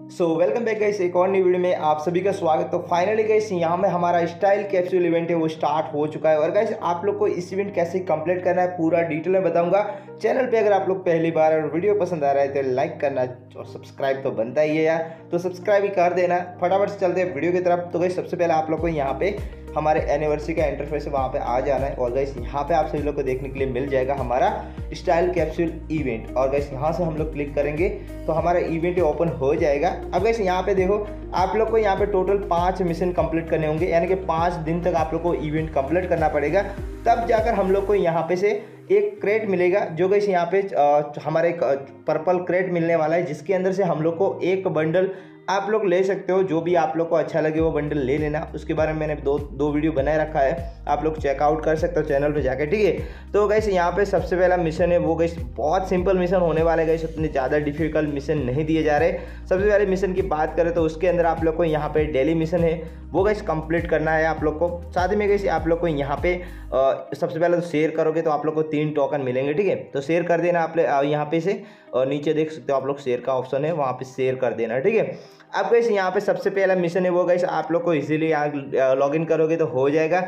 Welcome back guys, एक और नई वीडियो में आप सभी का स्वागत। तो फाइनली गाइस यहाँ में हमारा स्टाइल कैप्सूल इवेंट है वो स्टार्ट हो चुका है। और गाइस आप लोग को इस इवेंट कैसे कंप्लीट करना है पूरा डिटेल में बताऊंगा। चैनल पे अगर आप लोग पहली बार और वीडियो पसंद आ रहा है तो लाइक करना और सब्सक्राइब तो बनता ही है यार, तो सब्सक्राइब ही कर देना। फटाफट से चलते हैं वीडियो की तरफ। तो गाइस सबसे पहले आप लोग को यहाँ पे हमारे एनिवर्सरी का इंटरफेस है वहाँ पे आ जाना है। और गाइस यहाँ पे आप सभी लोग को देखने के लिए मिल जाएगा हमारा स्टाइल कैप्सूल इवेंट। और गाइस यहाँ से हम लोग क्लिक करेंगे तो हमारा इवेंट ओपन हो जाएगा। अब गाइस यहाँ पे देखो आप लोग को यहाँ पे टोटल 5 मिशन कंप्लीट करने होंगे, यानी कि 5 दिन तक आप लोग को इवेंट कंप्लीट करना पड़ेगा। तब जाकर हम लोग को यहाँ पे से एक क्रेट मिलेगा, जो गाइस यहाँ पे हमारे एक पर्पल क्रेट मिलने वाला है, जिसके अंदर से हम लोग को एक बंडल आप लोग ले सकते हो। जो भी आप लोग को अच्छा लगे वो बंडल ले लेना। उसके बारे में मैंने दो वीडियो बनाए रखा है, आप लोग चेकआउट कर सकते हो चैनल पे जाके, ठीक है। तो गाइस यहाँ पे सबसे पहला मिशन है वो गाइस बहुत सिंपल मिशन होने वाला है गाइस, उतने ज़्यादा डिफिकल्ट मिशन नहीं दिए जा रहे। सबसे पहले मिशन की बात करें तो उसके अंदर आप लोग को यहाँ पे डेली मिशन है वो गाइस कंप्लीट करना है आप लोग को। साथ में गाइस आप लोग को यहाँ पे सबसे पहले तो शेयर करोगे तो आप लोग को 3 टोकन मिलेंगे, ठीक है। तो शेयर कर देना आप यहाँ पे से, और नीचे देख सकते हो आप लोग शेयर का ऑप्शन है, वहाँ पे शेयर कर देना, ठीक है। अब गाइस यहाँ पे सबसे पहला मिशन है वो गाइस आप लोग को इजीली लॉग इन करोगे तो हो जाएगा।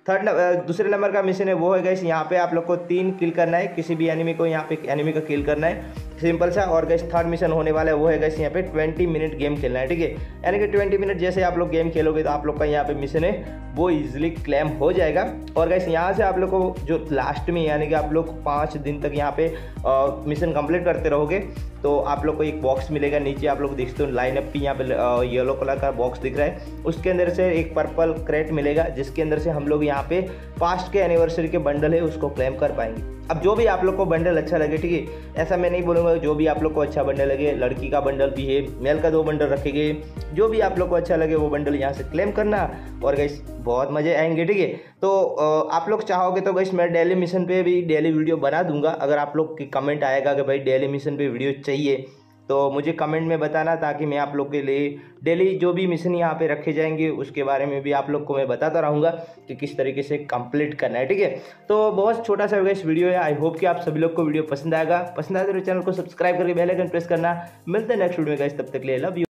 दूसरे नंबर का मिशन है वो है गाइस यहाँ पे आप लोग को 3 किल करना है, किसी भी एनिमी को यहाँ पे एनिमी का किल करना है, सिंपल सा। और गाइस थर्ड मिशन होने वाला है वो है गाइस यहाँ पे 20 मिनट गेम खेलना है, ठीक है। यानी कि 20 मिनट जैसे आप लोग गेम खेलोगे तो आप लोग का यहाँ पे मिशन है वो इजीली क्लेम हो जाएगा। और गाइस यहाँ से आप लोग को जो लास्ट में यानी कि आप लोग 5 दिन तक यहाँ पे मिशन कंप्लीट करते रहोगे तो आप लोग को एक बॉक्स मिलेगा। नीचे आप लोग देखते हो लाइन अप भी यहाँ पे येलो कलर का बॉक्स दिख रहा है, उसके अंदर से एक पर्पल क्रेट मिलेगा, जिसके अंदर से हम लोग यहाँ पे पास्ट के एनिवर्सरी के बंडल है उसको क्लेम कर पाएंगे। अब जो भी आप लोग को बंडल अच्छा लगे, ठीक है, ऐसा मैं नहीं बोलूँगा, जो भी आप लोग को अच्छा बंडल लगे, लड़की का बंडल भी है, मेल का 2 बंडल रखे गए, जो भी आप लोग को अच्छा लगे वो बंडल यहाँ से क्लेम करना। और गाइस बहुत मजे आएंगे, ठीक है। तो आप लोग चाहोगे तो गाइस मैं डेली मिशन पे भी डेली वीडियो बना दूंगा। अगर आप लोग की कमेंट आएगा कि भाई डेली मिशन पे वीडियो चाहिए तो मुझे कमेंट में बताना, ताकि मैं आप लोग के लिए डेली जो भी मिशन यहाँ पे रखे जाएंगे उसके बारे में भी आप लोग को मैं बताता रहूँगा कि किस तरीके से कंप्लीट करना है, ठीक है। तो बहुत छोटा सा इस वीडियो है, आई होप कि आप सभी लोग को वीडियो पसंद आएगा। पसंद आए तो चैनल को सब्सक्राइब करके बेल आइकन प्रेस करना। मिलते हैं नेक्स्ट वीडियो में गाइस, तब तक के लिए लव यू।